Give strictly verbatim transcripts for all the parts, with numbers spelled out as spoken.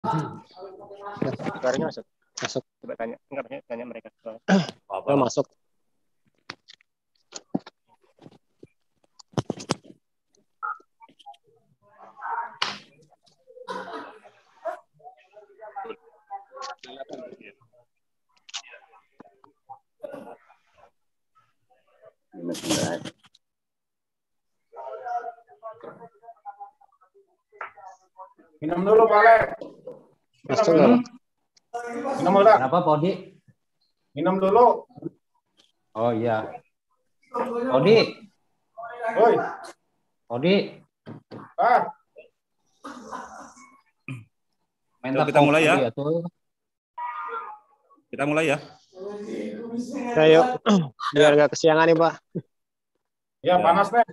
Suaranya masuk. Masuk. Coba tanya, enggak banyak tanya mereka. Apa oh, masuk. Minum dulu, Pak Alek. Masuk nggak, Pak? Minum dulu. Kenapa, Pak Odi? Minum dulu. Oh iya. Odi. Oi. Odi. Ah. Minta kita mulai ya. ya tuh. Kita mulai ya. Ayo, biar nggak kesiangan nih, Pak. Ya, panas, Pak.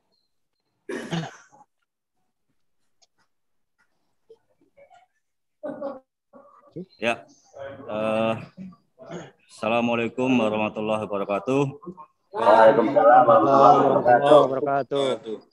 Ya. Uh, Assalamualaikum warahmatullahi wabarakatuh. Waalaikumsalam warahmatullahi wabarakatuh.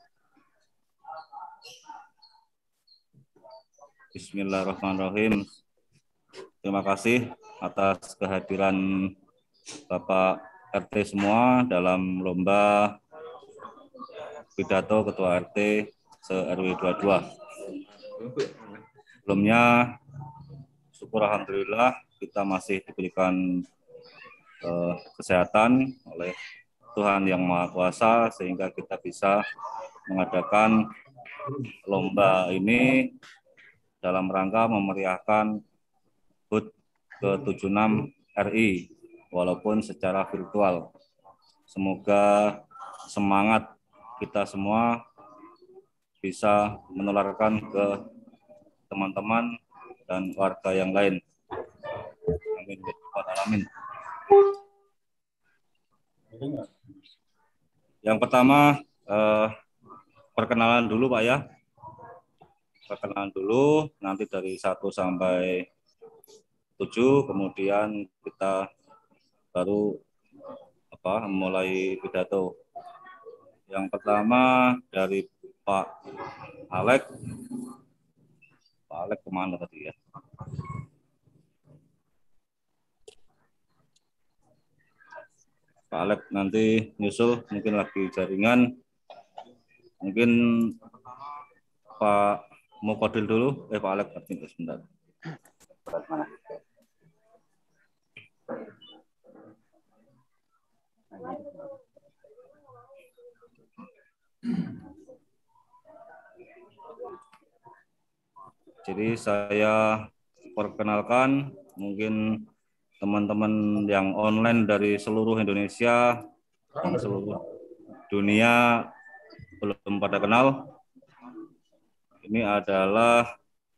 Bismillahirrahmanirrahim. Terima kasih atas kehadiran Bapak R T semua dalam lomba pidato Ketua R T se-R W dua puluh dua. Sebelumnya, syukur alhamdulillah kita masih diberikan eh, kesehatan oleh Tuhan Yang Maha Kuasa sehingga kita bisa mengadakan lomba ini dalam rangka memeriahkan H U T ke tujuh puluh enam R I walaupun secara virtual. Semoga semangat kita semua bisa menularkan ke teman-teman dan warga yang lain. Amin. Amin. Yang pertama, eh, perkenalan dulu Pak ya. Perkenalan dulu, nanti dari satu sampai tujuh, kemudian kita baru apa mulai pidato. Yang pertama dari Pak Alek. Pak Alek kemana tadi ya? Pak Alek nanti nyusul, mungkin lagi jaringan. Mungkin Pak Mukodil dulu. Eh Pak Alek, sebentar. Jadi saya perkenalkan mungkin teman-teman yang online dari seluruh Indonesia dan seluruh dunia belum pada kenal. Ini adalah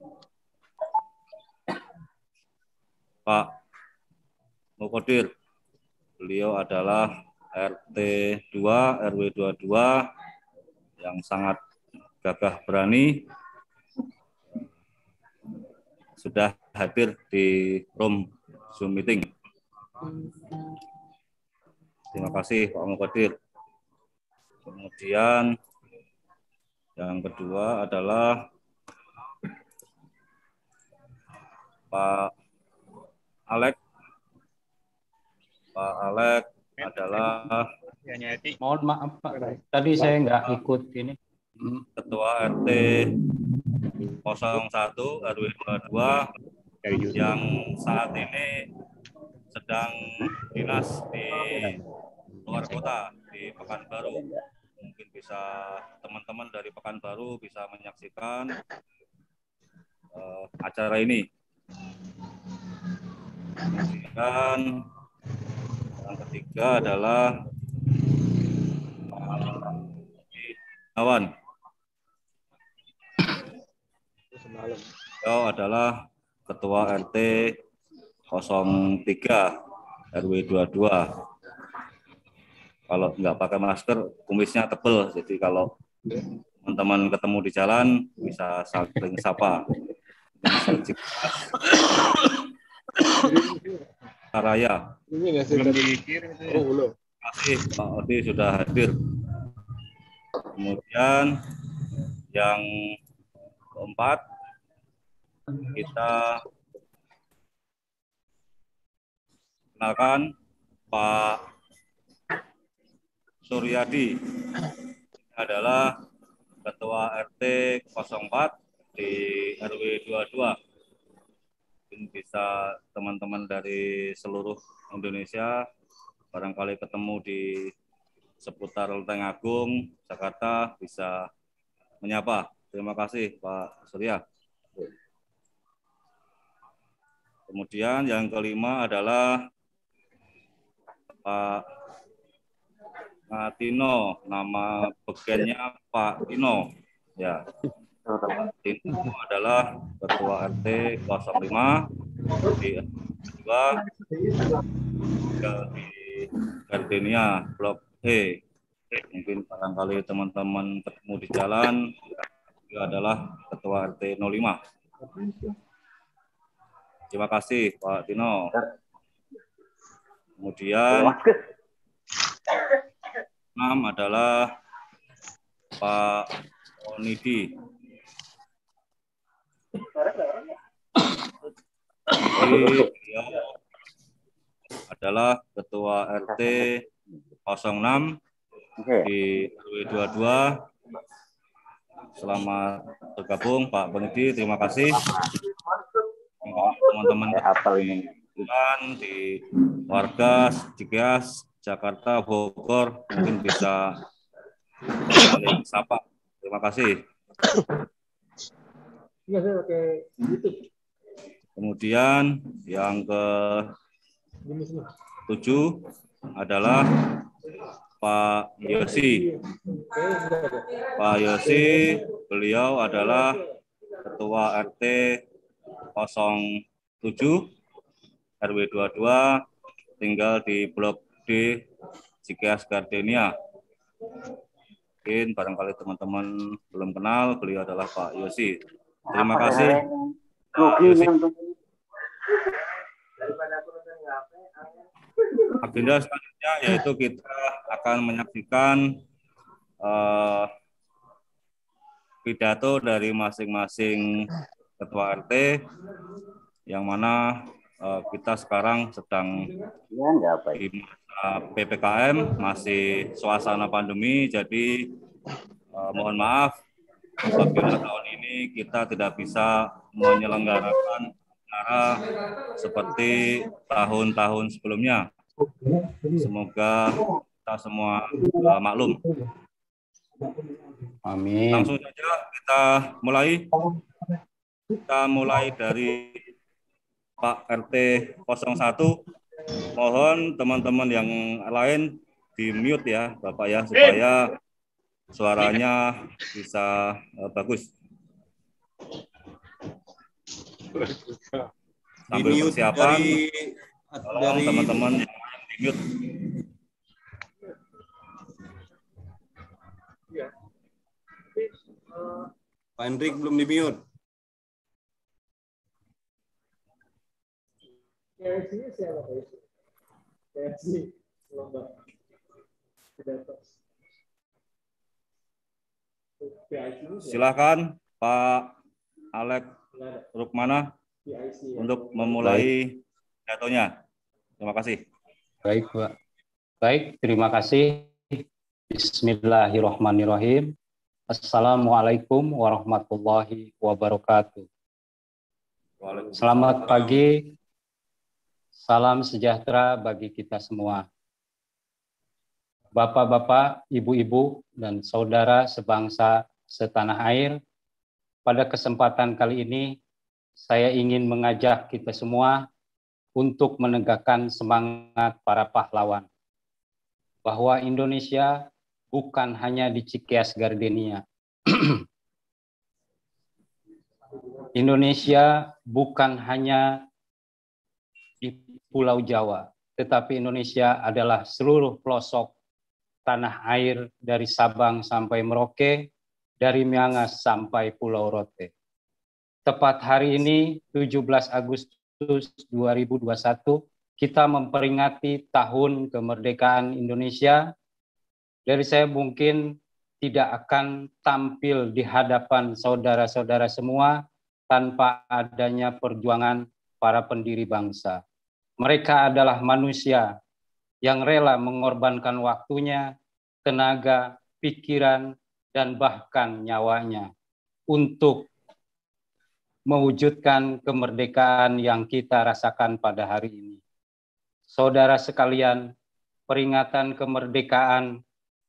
Pak Mukodir. Beliau adalah R T dua R W dua puluh dua yang sangat gagah berani. Sudah hadir di room Zoom meeting. Terima kasih Pak Mukodir. Kemudian yang kedua adalah Pak Alek. Pak Alek adalah mohon maaf Pak, tadi saya nggak ikut ini. Ketua R T nol satu R W dua puluh dua yang saat ini sedang dinas di luar kota di Pekanbaru. Mungkin bisa teman-teman dari Pekanbaru bisa menyaksikan uh, acara ini. Kemudian yang ketiga adalah kawan. Beliau adalah Ketua R T nol tiga R W dua puluh dua. Kalau nggak pakai masker, kumisnya tebel. Jadi kalau teman-teman ketemu di jalan, bisa saling sapa. Raya. Terima kasih Pak Odi sudah hadir. Kemudian yang keempat kita kenalkan Pak Suryadi adalah Ketua R T nol empat di R W dua puluh dua. Mungkin bisa teman-teman dari seluruh Indonesia barangkali ketemu di seputar Lenteng Agung, Jakarta, bisa menyapa. Terima kasih Pak Surya. Kemudian yang kelima adalah Pak Tino, nama bekennya Pak Tino. Ya, Pak Tino adalah Ketua R T nol lima di R W dua di Gardenia Blok E. Mungkin barangkali teman-teman ketemu di jalan. Dia adalah Ketua R T nol lima. Terima kasih Pak Tino. Kemudian enam adalah Pak Onidi. Ini dia adalah Ketua R T nol enam di R W dua puluh dua. Selamat bergabung Pak Onidi, terima kasih. Teman-teman di Wargas, Cikeas, Jakarta, Bogor, mungkin bisa saling sapa. Terima kasih. Kemudian yang ke tujuh adalah Pak Yosi. Pak Yosi, beliau adalah Ketua R T nol tujuh R W dua puluh dua, tinggal di Blok D, Cikeas Gardenia. Mungkin barangkali teman-teman belum kenal, beliau adalah Pak Yosi. Terima kasih Pak Yosi. Agenda selanjutnya yaitu kita akan menyaksikan uh, pidato dari masing-masing Ketua R T, yang mana uh, kita sekarang sedang di masa P P K M, masih suasana pandemi, jadi uh, mohon maaf apabila tahun ini kita tidak bisa menyelenggarakan acara seperti tahun-tahun sebelumnya. Semoga kita semua uh, maklum. Amin. Langsung saja kita mulai. Kita mulai dari Pak R T nol satu. Mohon teman-teman yang lain di mute ya, Bapak ya, supaya suaranya bisa uh, bagus. Sambil persiapan, tolong teman-teman yang lain di mute. Pak Hendrik belum di mute. P I C-nya siapa Pak? P I C lomba pidato. Silakan Pak Alex Rukmana untuk memulai pidatonya. Terima kasih. Baik, Pak. Baik, terima kasih. Bismillahirrahmanirrahim. Assalamualaikum warahmatullahi wabarakatuh. Selamat pagi. Salam sejahtera bagi kita semua. Bapak-bapak, ibu-ibu, dan saudara sebangsa setanah air, pada kesempatan kali ini saya ingin mengajak kita semua untuk menegakkan semangat para pahlawan. Bahwa Indonesia bukan hanya di Cikeas Gardenia. Indonesia bukan hanya di Pulau Jawa, tetapi Indonesia adalah seluruh pelosok tanah air dari Sabang sampai Merauke, dari Miangas sampai Pulau Rote. Tepat hari ini, tujuh belas Agustus dua ribu dua puluh satu, kita memperingati tahun kemerdekaan Indonesia. Dari saya mungkin tidak akan tampil di hadapan saudara-saudara semua tanpa adanya perjuangan para pendiri bangsa. Mereka adalah manusia yang rela mengorbankan waktunya, tenaga, pikiran, dan bahkan nyawanya untuk mewujudkan kemerdekaan yang kita rasakan pada hari ini. Saudara sekalian, peringatan kemerdekaan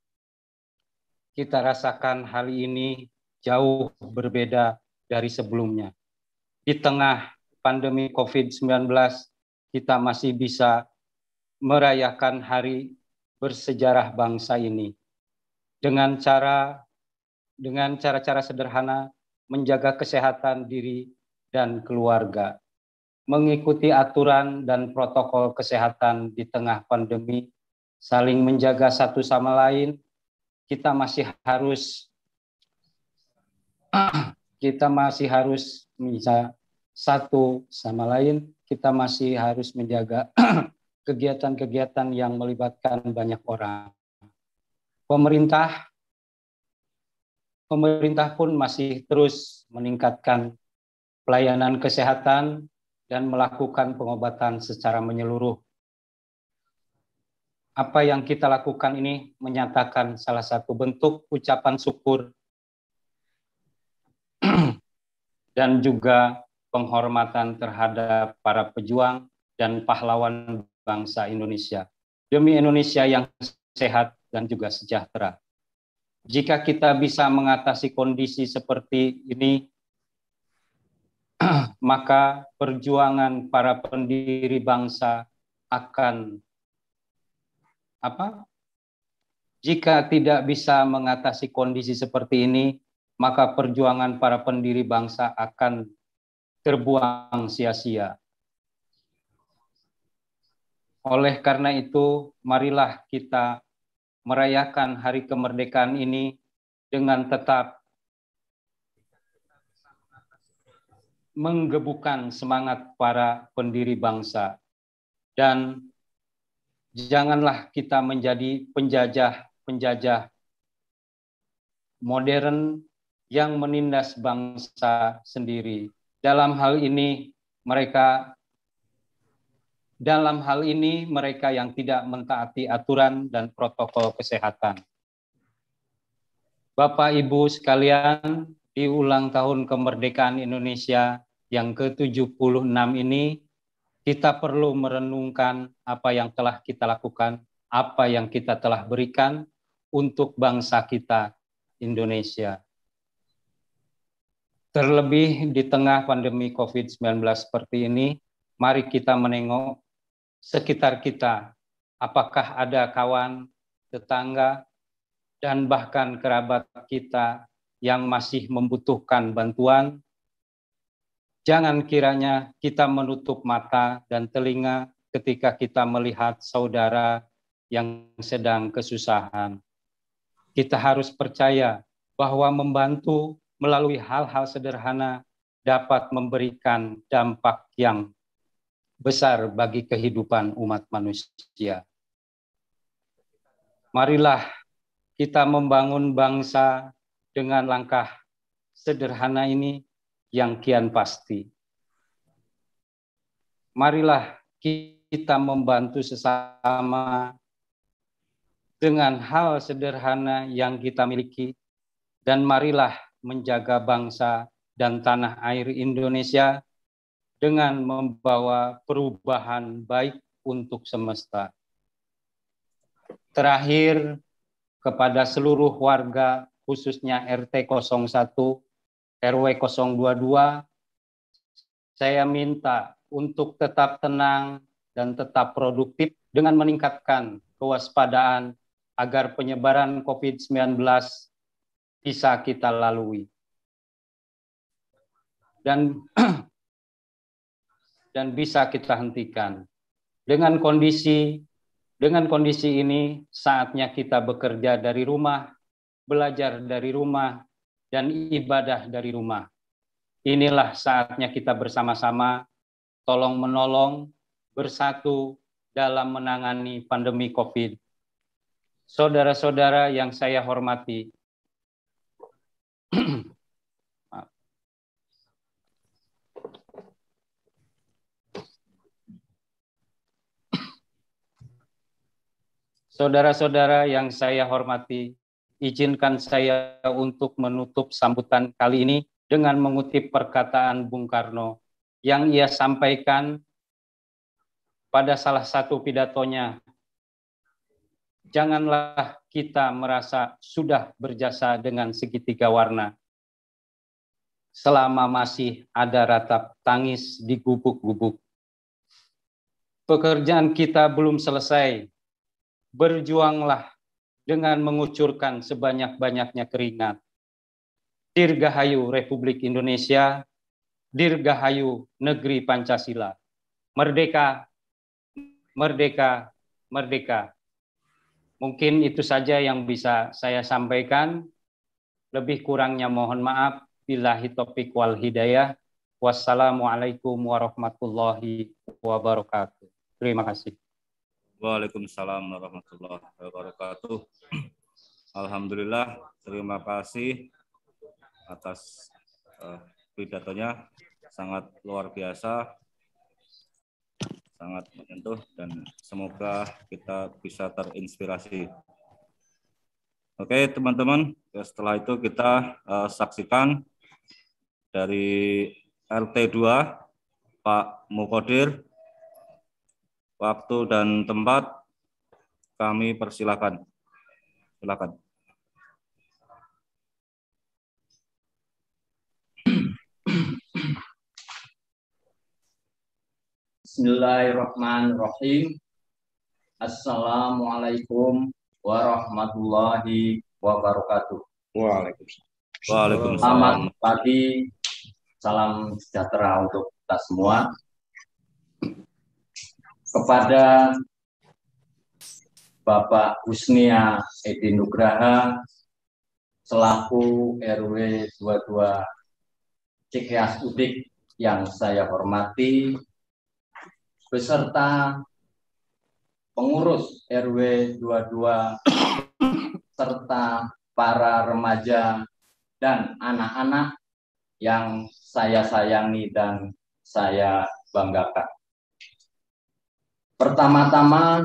kita rasakan hari ini jauh berbeda dari sebelumnya. Di tengah pandemi covid sembilan belas, kita masih bisa merayakan hari bersejarah bangsa ini dengan cara dengan cara-cara sederhana, menjaga kesehatan diri dan keluarga, mengikuti aturan dan protokol kesehatan di tengah pandemi, saling menjaga satu sama lain. Kita masih harus kita masih harus bisa satu sama lain, kita masih harus menjaga kegiatan-kegiatan yang melibatkan banyak orang. Pemerintah Pemerintah pun masih terus meningkatkan pelayanan kesehatan dan melakukan pengobatan secara menyeluruh. Apa yang kita lakukan ini menyatakan salah satu bentuk ucapan syukur dan juga penghormatan terhadap para pejuang dan pahlawan bangsa Indonesia, demi Indonesia yang sehat dan juga sejahtera. Jika kita bisa mengatasi kondisi seperti ini, maka perjuangan para pendiri bangsa akan apa? Jika tidak bisa mengatasi kondisi seperti ini, maka perjuangan para pendiri bangsa akan terbuang sia-sia. Oleh karena itu, marilah kita merayakan hari kemerdekaan ini dengan tetap menggebukan semangat para pendiri bangsa. Dan janganlah kita menjadi penjajah-penjajah modern yang menindas bangsa sendiri. Dalam hal ini mereka Dalam hal ini, mereka yang tidak mentaati aturan dan protokol kesehatan. Bapak Ibu sekalian, di ulang tahun kemerdekaan Indonesia yang ke tujuh puluh enam ini, kita perlu merenungkan apa yang telah kita lakukan, apa yang kita telah berikan untuk bangsa kita, Indonesia. Terlebih di tengah pandemi covid sembilan belas seperti ini, mari kita menengok sekitar kita, apakah ada kawan, tetangga, dan bahkan kerabat kita yang masih membutuhkan bantuan. Jangan kiranya kita menutup mata dan telinga ketika kita melihat saudara yang sedang kesusahan. Kita harus percaya bahwa membantu melalui hal-hal sederhana dapat memberikan dampak yang besar bagi kehidupan umat manusia. Marilah kita membangun bangsa dengan langkah sederhana ini yang kian pasti. Marilah kita membantu sesama dengan hal sederhana yang kita miliki, dan marilah menjaga bangsa dan tanah air Indonesia dengan membawa perubahan baik untuk semesta. Terakhir, kepada seluruh warga, khususnya R T nol satu, R W nol dua dua, saya minta untuk tetap tenang dan tetap produktif dengan meningkatkan kewaspadaan agar penyebaran covid sembilan belas bisa kita lalui. Dan dan bisa kita hentikan. Dengan kondisi dengan kondisi ini, saatnya kita bekerja dari rumah, belajar dari rumah, dan ibadah dari rumah. Inilah saatnya kita bersama-sama tolong menolong, bersatu dalam menangani pandemi COVID. Saudara-saudara yang saya hormati, Saudara-saudara yang saya hormati, izinkan saya untuk menutup sambutan kali ini dengan mengutip perkataan Bung Karno yang ia sampaikan pada salah satu pidatonya. Janganlah kita merasa sudah berjasa dengan segitiga warna, selama masih ada ratap tangis di gubuk-gubuk. Pekerjaan kita belum selesai. Berjuanglah dengan mengucurkan sebanyak-banyaknya keringat. Dirgahayu Republik Indonesia, Dirgahayu Negeri Pancasila. Merdeka, merdeka, merdeka. Mungkin itu saja yang bisa saya sampaikan. Lebih kurangnya mohon maaf. Billahi taufiq wal hidayah. Wassalamualaikum warahmatullahi wabarakatuh. Terima kasih. Waalaikumsalam warahmatullahi wabarakatuh. Alhamdulillah, terima kasih atas uh, pidatonya, sangat luar biasa, sangat menyentuh, dan semoga kita bisa terinspirasi. Oke teman-teman, setelah itu kita uh, saksikan dari R T dua Pak Mukodir. Waktu dan tempat kami persilakan. Silakan. Bismillahirrahmanirrahim. Assalamualaikum warahmatullahi wabarakatuh. Waalaikumsalam. Waalaikumsalam. Selamat pagi. Salam sejahtera untuk kita semua. Kepada Bapak Husnia Edi Nugraha selaku R W dua puluh dua Cikeas Udik yang saya hormati, beserta pengurus R W dua puluh dua serta para remaja dan anak-anak yang saya sayangi dan saya banggakan. Pertama-tama,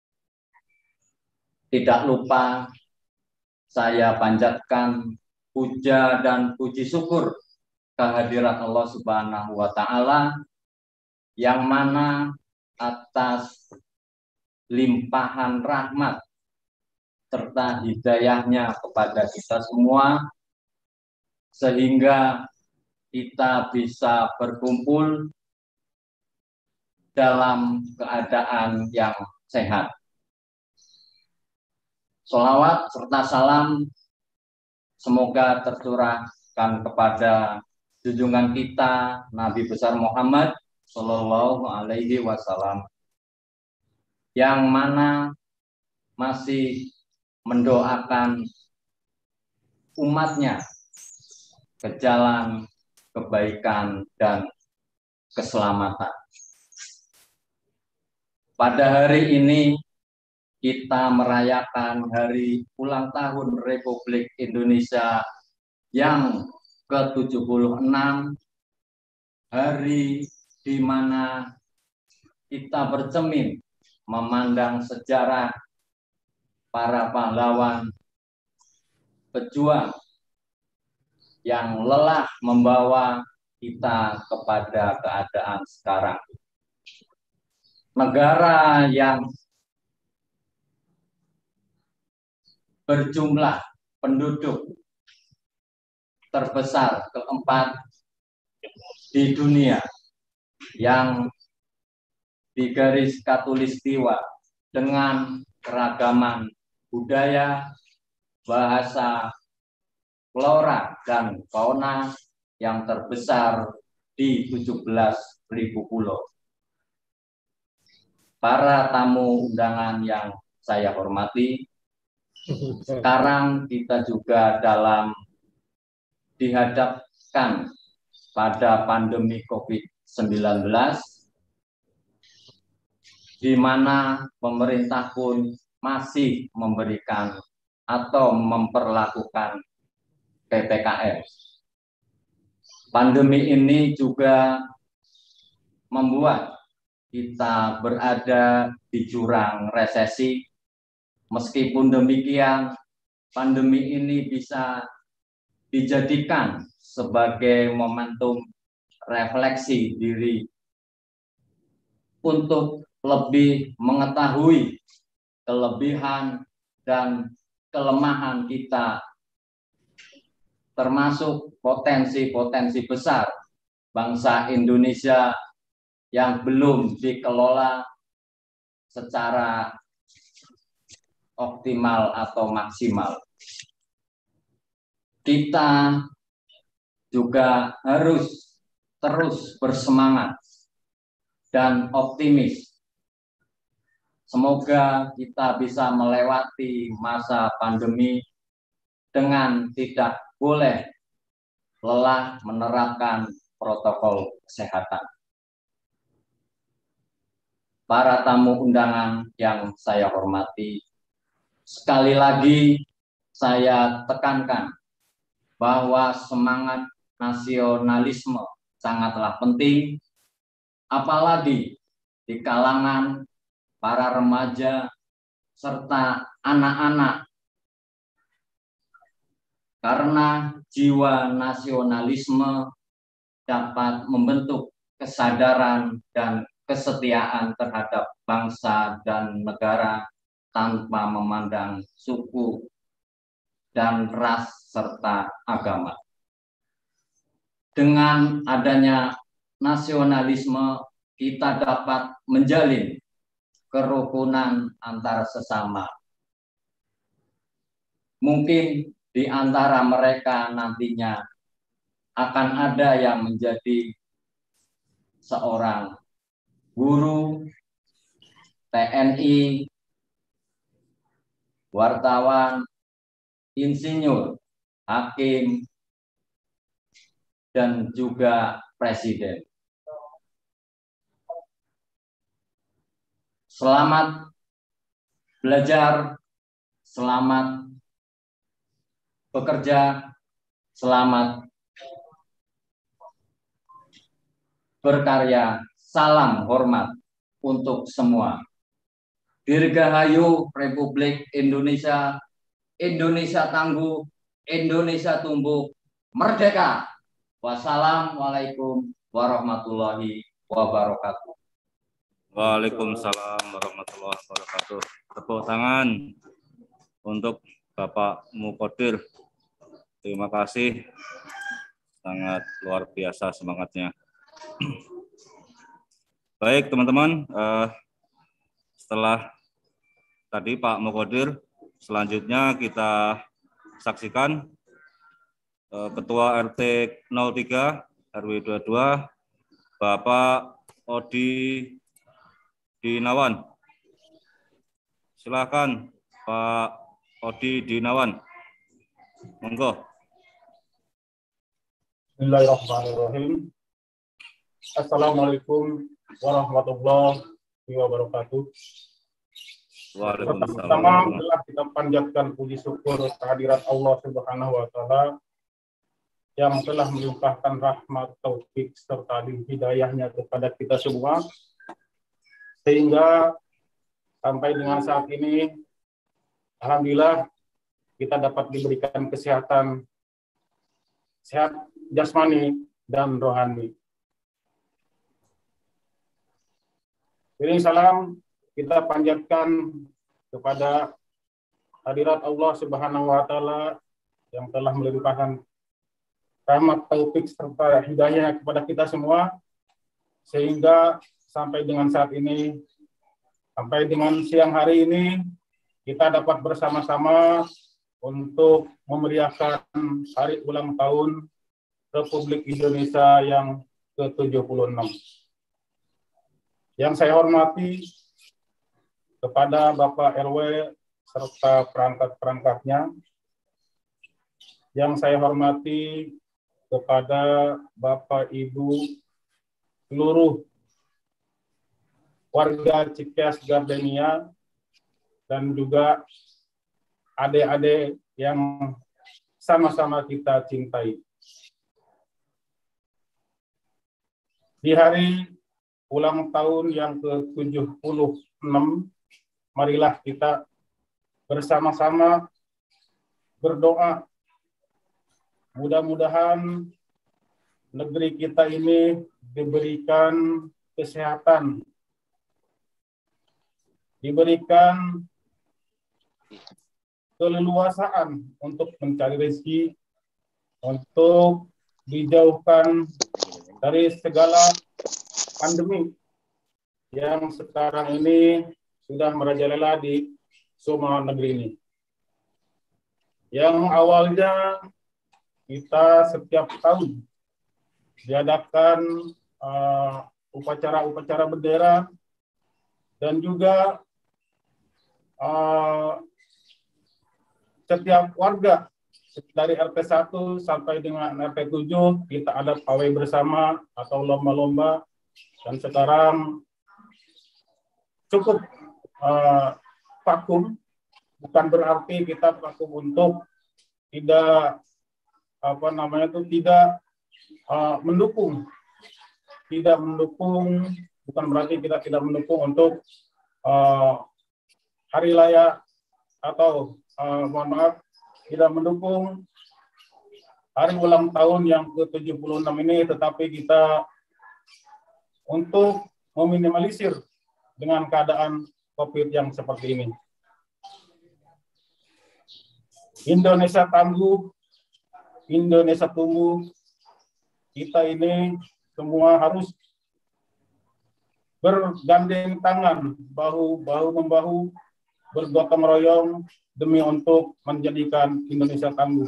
tidak lupa saya panjatkan puja dan puji syukur kehadirat Allah Subhanahu wa Ta'ala, yang mana atas limpahan rahmat serta hidayahnya kepada kita semua, sehingga kita bisa berkumpul dalam keadaan yang sehat. Sholawat serta salam semoga tercurahkan kepada junjungan kita Nabi besar Muhammad Shallallahu Alaihi Wasallam, yang mana masih mendoakan umatnya ke jalan kebaikan dan keselamatan. Pada hari ini kita merayakan hari ulang tahun Republik Indonesia yang ke tujuh puluh enam, hari di mana kita bercermin memandang sejarah para pahlawan pejuang yang lelah membawa kita kepada keadaan sekarang. Negara yang berjumlah penduduk terbesar keempat di dunia, yang di garis khatulistiwa dengan keragaman budaya, bahasa, flora, dan fauna yang terbesar di tujuh belas ribu pulau. Para tamu undangan yang saya hormati, sekarang kita juga dalam dihadapkan pada pandemi COVID sembilan belas, di mana pemerintah pun masih memberikan atau memperlakukan P P K M. Pandemi ini juga membuat kita berada di jurang resesi, Meskipun demikian, pandemi ini bisa dijadikan sebagai momentum refleksi diri untuk lebih mengetahui kelebihan dan kelemahan kita, termasuk potensi-potensi besar bangsa Indonesia yang belum dikelola secara optimal atau maksimal. Kita juga harus terus bersemangat dan optimis. Semoga kita bisa melewati masa pandemi dengan tidak boleh lelah menerapkan protokol kesehatan. Para tamu undangan yang saya hormati, sekali lagi saya tekankan bahwa semangat nasionalisme sangatlah penting, apalagi di kalangan para remaja serta anak-anak, karena jiwa nasionalisme dapat membentuk kesadaran dan kesetiaan terhadap bangsa dan negara tanpa memandang suku dan ras serta agama. Dengan adanya nasionalisme, kita dapat menjalin kerukunan antar sesama. Mungkin di antara mereka nantinya akan ada yang menjadi seorang guru, T N I, wartawan, insinyur, hakim, dan juga presiden. Selamat belajar, selamat bekerja, selamat berkarya, salam hormat untuk semua. Dirgahayu Republik Indonesia, Indonesia tangguh, Indonesia tumbuh, merdeka. Wassalamualaikum warahmatullahi wabarakatuh. Waalaikumsalam warahmatullahi wabarakatuh. Tepuk tangan untuk Bapak Mukodir. Terima kasih, sangat luar biasa semangatnya. Baik teman-teman, eh, setelah tadi Pak Mukodir, selanjutnya kita saksikan eh, Ketua R T nol tiga R W dua puluh dua Bapak Odi Dinawan. Silakan Pak Odi Dinawan. Monggo. Bismillahirrahmanirrahim. Assalamualaikum warahmatullahi wabarakatuh. Waalaikumsalam. Pertama telah kita panjatkan puji syukur kehadirat Allah Subhanahu wa taala yang telah melimpahkan rahmat, taufik serta hidayahnya kepada kita semua, sehingga sampai dengan saat ini alhamdulillah kita dapat diberikan kesehatan, sehat jasmani dan rohani. Ini salam kita panjatkan kepada hadirat Allah Subhanahu wa taala yang telah melimpahkan rahmat, taufik serta hidayah kepada kita semua, sehingga sampai dengan saat ini, sampai dengan siang hari ini, kita dapat bersama-sama untuk memeriahkan hari ulang tahun Republik Indonesia yang ke tujuh puluh enam. Yang saya hormati kepada Bapak R W serta perangkat-perangkatnya, yang saya hormati kepada Bapak Ibu seluruh warga Cikeas Gardenia, dan juga adik-adik yang sama-sama kita cintai. Di hari ulang tahun yang ke tujuh puluh enam, marilah kita bersama-sama berdoa. Mudah-mudahan negeri kita ini diberikan kesehatan, diberikan keleluasaan untuk mencari rezeki, untuk dijauhkan dari segala pandemi yang sekarang ini sudah merajalela di semua negeri ini. Yang awalnya kita setiap tahun diadakan uh, upacara-upacara bendera dan juga uh, setiap warga dari R T satu sampai dengan R T tujuh kita ada pawai bersama atau lomba-lomba, dan sekarang cukup uh, vakum, bukan berarti kita vakum untuk tidak apa namanya itu tidak uh, mendukung, tidak mendukung, bukan berarti kita tidak mendukung untuk uh, hari raya atau uh, mohon maaf tidak mendukung hari ulang tahun yang ke tujuh puluh enam ini, tetapi kita untuk meminimalisir dengan keadaan COVID yang seperti ini. Indonesia tangguh, Indonesia tumbuh, kita ini semua harus bergandeng tangan, bahu-bahu membahu, bergotong royong demi untuk menjadikan Indonesia tangguh.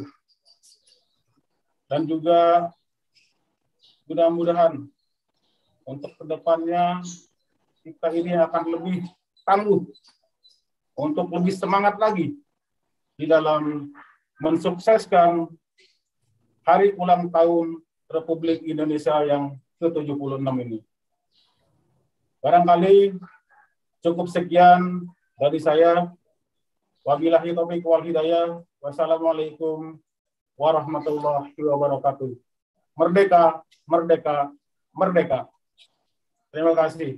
Dan juga mudah-mudahan untuk kedepannya kita ini akan lebih tangguh, untuk lebih semangat lagi di dalam mensukseskan hari ulang tahun Republik Indonesia yang ke tujuh puluh enam ini. Barangkali cukup sekian dari saya. Wabillahi taufiq wal hidayah. Wassalamualaikum warahmatullahi wabarakatuh. Merdeka, merdeka, merdeka. Terima kasih.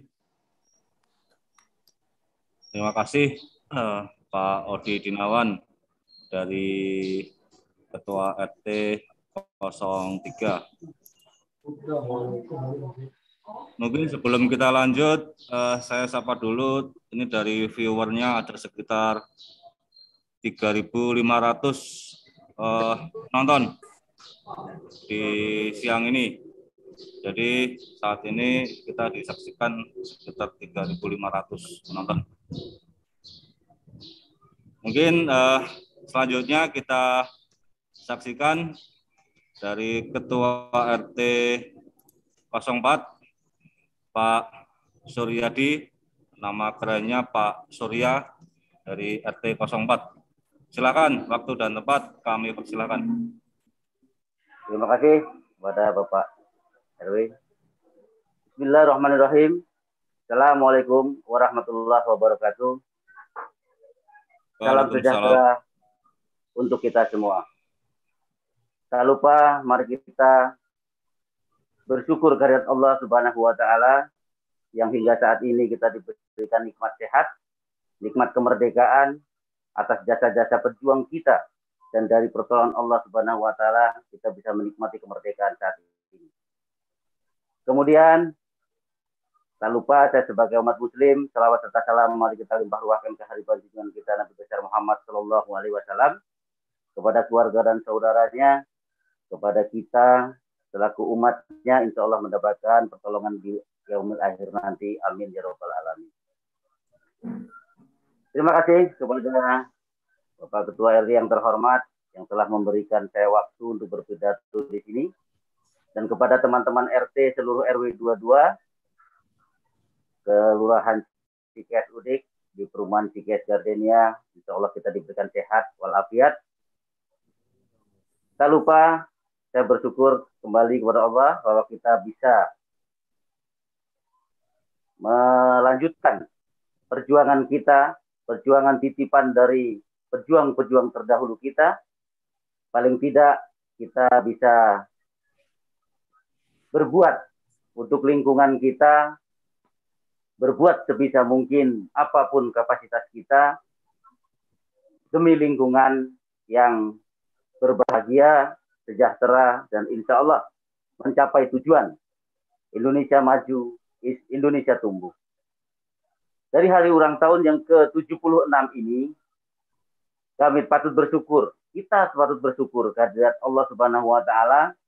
Terima kasih uh, Pak Odi Dinawan dari Ketua R T nol tiga. Mungkin sebelum kita lanjut, uh, saya sapa dulu. Ini dari viewernya ada sekitar tiga ribu lima ratus uh, nonton di siang ini. Jadi saat ini kita disaksikan sekitar tiga ribu lima ratus penonton. Mungkin uh, selanjutnya kita saksikan dari Ketua R T nol empat, Pak Suryadi, nama kerennya Pak Surya dari R T nol empat. Silakan, waktu dan tempat kami persilakan. Terima kasih kepada Bapak R W. Bismillahirrahmanirrahim. Assalamualaikum warahmatullahi wabarakatuh. Salam sejahtera untuk kita semua. Tak lupa mari kita bersyukur kehadirat Allah Subhanahu wa taala yang hingga saat ini kita diberikan nikmat sehat, nikmat kemerdekaan atas jasa-jasa pejuang kita, dan dari pertolongan Allah Subhanahu wa taala kita bisa menikmati kemerdekaan saat ini. Kemudian tak lupa saya sebagai umat muslim, salawat serta salam mari kita limpah ruahkan ke hari junjungan kita Nabi besar Muhammad Shallallahu alaihi wasallam, kepada keluarga dan saudaranya, kepada kita selaku umatnya, insya Allah mendapatkan pertolongan di yaumil akhir nanti. Amin ya rabbal alamin. Terima kasih kepada Bapak Ketua R T yang terhormat yang telah memberikan saya waktu untuk berpidato di sini, dan kepada teman-teman R T seluruh R W dua puluh dua Kelurahan Cikeas Udik di Perumahan Cikeas Gardenia, insya Allah kita diberikan sehat walafiat. Tak lupa saya bersyukur kembali kepada Allah bahwa kita bisa melanjutkan perjuangan kita, perjuangan titipan dari pejuang-pejuang terdahulu kita. Paling tidak kita bisa berbuat untuk lingkungan kita, berbuat sebisa mungkin apapun kapasitas kita, demi lingkungan yang berbahagia, sejahtera, dan insya Allah mencapai tujuan Indonesia maju, Indonesia tumbuh. Dari hari ulang tahun yang ke tujuh puluh enam ini, kami patut bersyukur, kita patut bersyukur kehadirat Allah Subhanahu wa Ta'ala.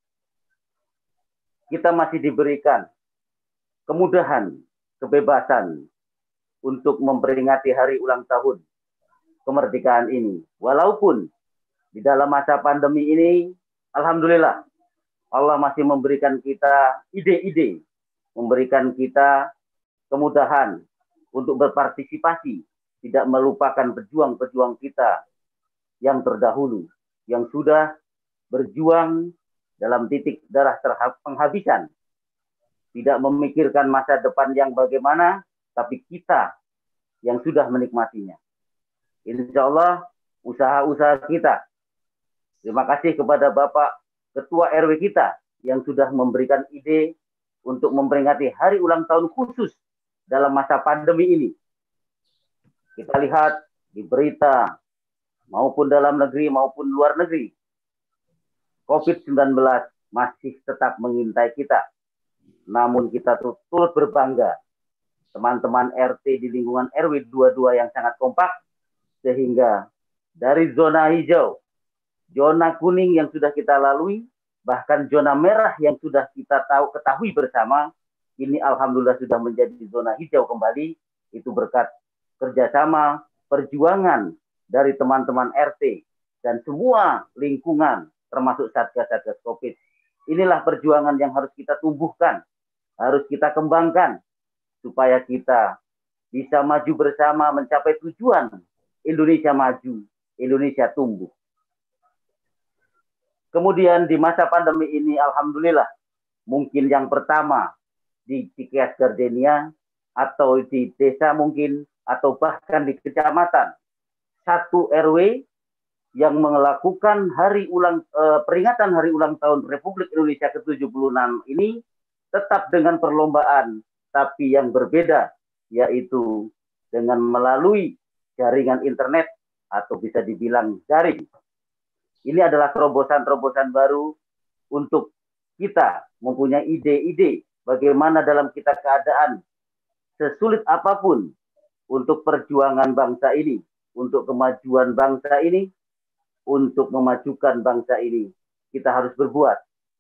Kita masih diberikan kemudahan, kebebasan untuk memperingati hari ulang tahun kemerdekaan ini. Walaupun di dalam masa pandemi ini, alhamdulillah, Allah masih memberikan kita ide-ide, memberikan kita kemudahan untuk berpartisipasi, tidak melupakan pejuang-pejuang kita yang terdahulu, yang sudah berjuang dalam titik darah penghabisan, tidak memikirkan masa depan yang bagaimana, tapi kita yang sudah menikmatinya. Insya Allah, usaha-usaha kita. Terima kasih kepada Bapak Ketua R W kita yang sudah memberikan ide untuk memperingati hari ulang tahun khusus dalam masa pandemi ini. Kita lihat di berita maupun dalam negeri maupun luar negeri, COVID sembilan belas masih tetap mengintai kita. Namun kita turut berbangga, teman-teman R T di lingkungan R W dua puluh dua yang sangat kompak, sehingga dari zona hijau, zona kuning yang sudah kita lalui, bahkan zona merah yang sudah kita tahu ketahui bersama, ini alhamdulillah sudah menjadi zona hijau kembali. Itu berkat kerjasama, perjuangan dari teman-teman R T dan semua lingkungan, termasuk Satgas-Satgas COVID. Inilah perjuangan yang harus kita tumbuhkan, harus kita kembangkan, supaya kita bisa maju bersama mencapai tujuan Indonesia maju, Indonesia tumbuh. Kemudian di masa pandemi ini, alhamdulillah, mungkin yang pertama di Cikeas Gardenia, atau di desa mungkin, atau bahkan di kecamatan, satu R W yang melakukan hari ulang eh, peringatan hari ulang tahun Republik Indonesia ke tujuh puluh enam ini tetap dengan perlombaan, tapi yang berbeda, yaitu dengan melalui jaringan internet atau bisa dibilang daring. Ini adalah terobosan-terobosan baru untuk kita mempunyai ide-ide bagaimana dalam kita keadaan sesulit apapun untuk perjuangan bangsa ini, untuk kemajuan bangsa ini, untuk memajukan bangsa ini, kita harus berbuat.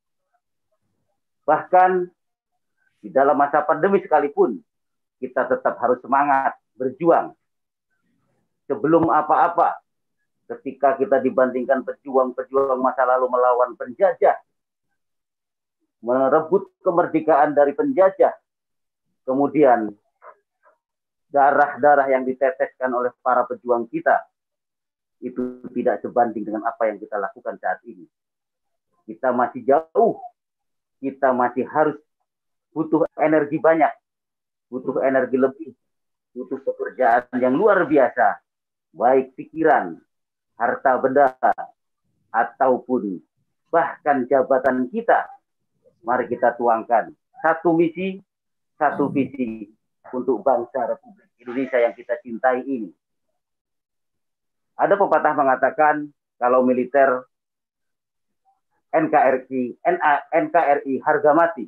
Bahkan di dalam masa pandemi sekalipun, kita tetap harus semangat berjuang. Sebelum apa-apa, ketika kita dibandingkan pejuang-pejuang masa lalu melawan penjajah, merebut kemerdekaan dari penjajah, kemudian darah-darah yang diteteskan oleh para pejuang kita, itu tidak sebanding dengan apa yang kita lakukan saat ini. Kita masih jauh, kita masih harus butuh energi banyak, butuh energi lebih, butuh pekerjaan yang luar biasa, baik pikiran, harta benda, ataupun bahkan jabatan kita. Mari kita tuangkan satu misi, satu visi untuk bangsa Republik Indonesia yang kita cintai ini. Ada pepatah mengatakan, kalau militer N K R I, N K R I harga mati.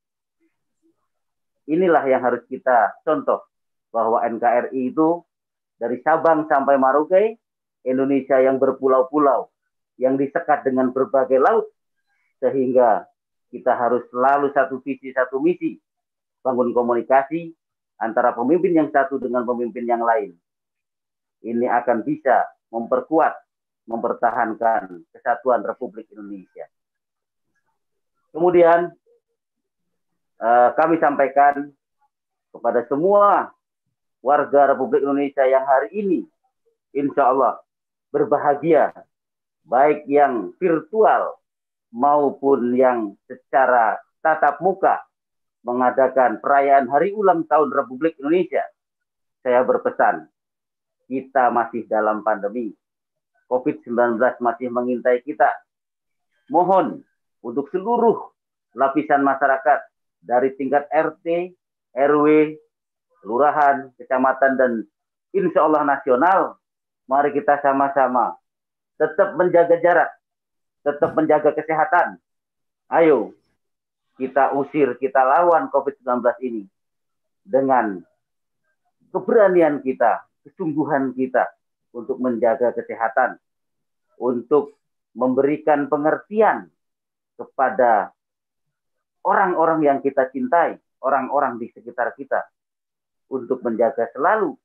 Inilah yang harus kita contoh, bahwa N K R I itu dari Sabang sampai Merauke, Indonesia yang berpulau-pulau, yang disekat dengan berbagai laut, sehingga kita harus selalu satu visi, satu misi, bangun komunikasi antara pemimpin yang satu dengan pemimpin yang lain. Ini akan bisa memperkuat, mempertahankan kesatuan Republik Indonesia. Kemudian eh, kami sampaikan kepada semua warga Republik Indonesia yang hari ini insya Allah berbahagia, baik yang virtual maupun yang secara tatap muka mengadakan perayaan hari ulang tahun Republik Indonesia. Saya berpesan, kita masih dalam pandemi. COVID sembilan belas masih mengintai kita. Mohon untuk seluruh lapisan masyarakat dari tingkat R T, R W, kelurahan, kecamatan, dan insya Allah nasional, mari kita sama-sama tetap menjaga jarak, tetap menjaga kesehatan. Ayo, kita usir, kita lawan covid sembilan belas ini dengan keberanian kita, kesungguhan kita untuk menjaga kesehatan, untuk memberikan pengertian kepada orang-orang yang kita cintai, orang-orang di sekitar kita, untuk menjaga selalu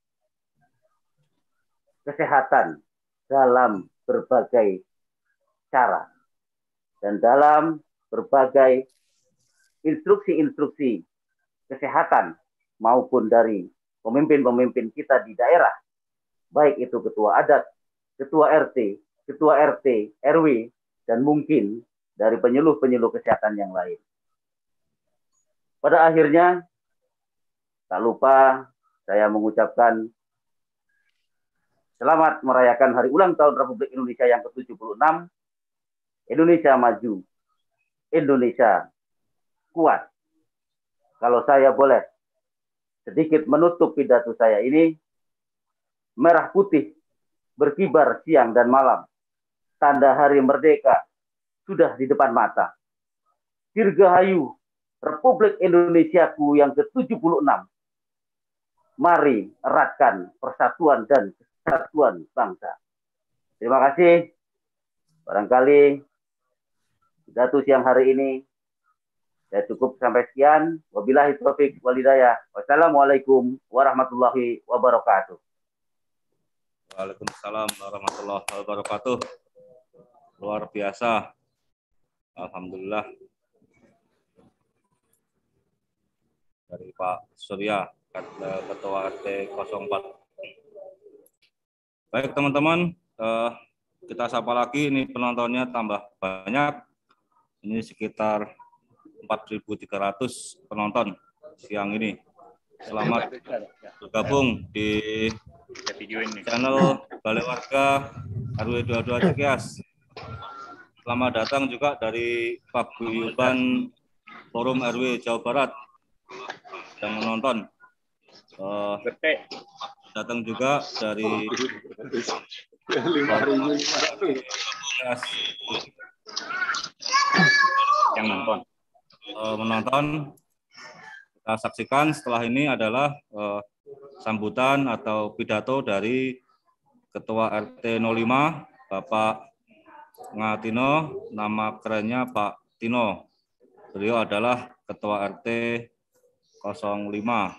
kesehatan dalam berbagai cara dan dalam berbagai instruksi-instruksi kesehatan maupun dari pemimpin-pemimpin kita di daerah, baik itu ketua adat, ketua R T, ketua R T, R W, dan mungkin dari penyuluh-penyuluh kesehatan yang lain. Pada akhirnya, tak lupa saya mengucapkan selamat merayakan hari ulang tahun Republik Indonesia yang ke tujuh puluh enam. Indonesia maju, Indonesia kuat. Kalau saya boleh sedikit menutup pidato saya ini, merah putih berkibar siang dan malam. Tanda hari merdeka sudah di depan mata. Dirgahayu Republik Indonesiaku yang ke tujuh puluh enam. Mari eratkan persatuan dan kesatuan bangsa. Terima kasih. Barangkali pidato siang hari ini saya cukup sampai sekian. Wabillahi taufiq wal hidayah. Wassalamualaikum warahmatullahi wabarakatuh. Waalaikumsalam warahmatullahi wabarakatuh. Luar biasa. Alhamdulillah. Dari Pak Surya, Ketua R T nol empat. Baik teman-teman, eh, kita sapa lagi. Ini penontonnya tambah banyak. Ini sekitar empat ribu tiga ratus penonton siang ini. Selamat bergabung di channel Balai Warga R W dua puluh dua Cikias. Selamat datang juga dari Paguyuban Forum R W Jawa Barat yang menonton. Uh, datang juga dari yang nonton. Uh, menonton. Kita saksikan setelah ini adalah uh, sambutan atau pidato dari Ketua R T nol lima, Bapak Ngatino, nama kerennya Pak Tino. Beliau adalah Ketua R T nol lima.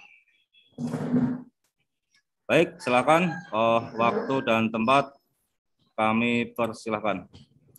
Baik, silakan. Uh, waktu dan tempat kami persilahkan.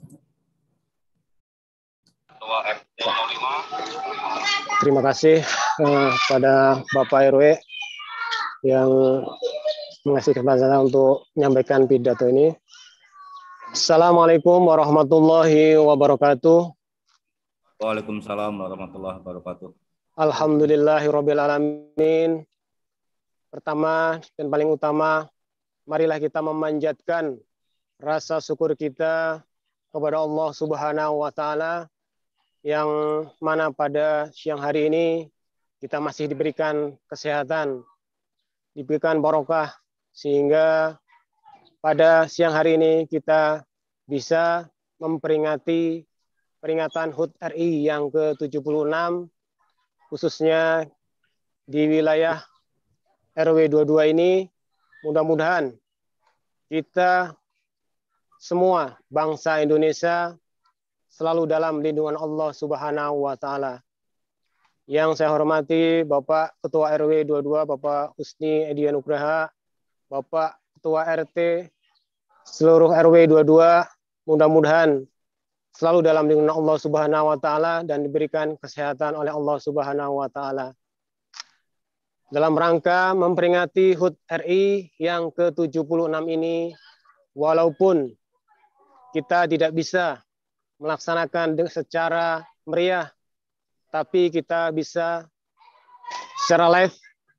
Ketua R T nol lima. Terima kasih uh, pada Bapak R W yang mengasih kesempatan untuk menyampaikan pidato ini. Assalamualaikum warahmatullahi wabarakatuh. Waalaikumsalam warahmatullahi wabarakatuh. Alhamdulillahirabbil alamin. Pertama dan paling utama, marilah kita memanjatkan rasa syukur kita kepada Allah Subhanahu wa taala yang mana pada siang hari ini kita masih diberikan kesehatan, diberikan barokah, sehingga pada siang hari ini kita bisa memperingati peringatan H U T R I yang ke tujuh puluh enam, khususnya di wilayah R W dua puluh dua ini. Mudah-mudahan kita semua bangsa Indonesia selalu dalam lindungan Allah Subhanahu wa taala. Yang saya hormati Bapak Ketua R W dua puluh dua, Bapak Husni Edi Nugraha, Bapak Ketua R T seluruh R W dua puluh dua, mudah-mudahan selalu dalam lindungan Allah Subhanahu wa taala dan diberikan kesehatan oleh Allah Subhanahu wa taala. Dalam rangka memperingati H U T R I yang ke tujuh puluh enam ini, walaupun kita tidak bisa melaksanakan secara meriah, tapi kita bisa secara live